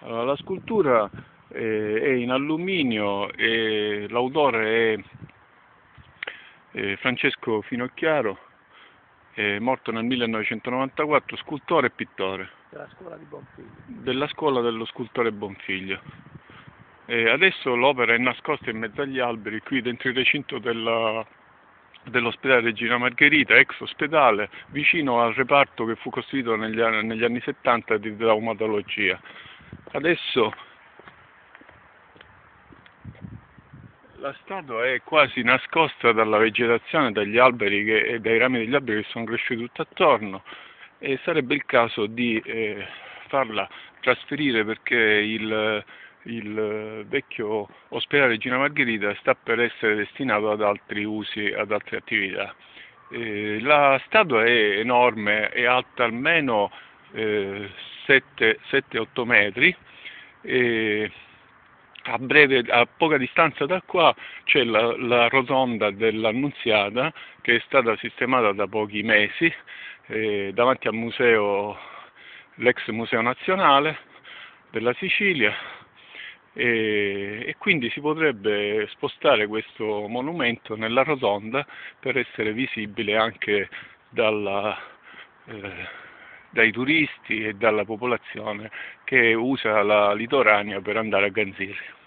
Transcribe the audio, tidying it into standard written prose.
Allora, la scultura è in alluminio e l'autore è Francesco Finocchiaro, è morto nel 1994, scultore e pittore Della scuola di Bonfiglio. della scuola dello scultore Bonfiglio. Adesso l'opera è nascosta in mezzo agli alberi qui dentro il recinto dell'ospedale Regina Margherita, ex ospedale, vicino al reparto che fu costruito negli anni 70 di traumatologia. Adesso la statua è quasi nascosta dalla vegetazione, dagli alberi e dai rami degli alberi che sono cresciuti tutto attorno, e sarebbe il caso di farla trasferire, perché il vecchio ospedale Regina Margherita sta per essere destinato ad altri usi, ad altre attività. La statua è enorme, è alta almeno 7-8 metri. A poca distanza da qua c'è la rotonda dell'Annunziata, che è stata sistemata da pochi mesi davanti al museo, l'ex Museo Nazionale della Sicilia, e quindi si potrebbe spostare questo monumento nella rotonda per essere visibile anche dai turisti e dalla popolazione che usa la litoranea per andare a Ganzirri.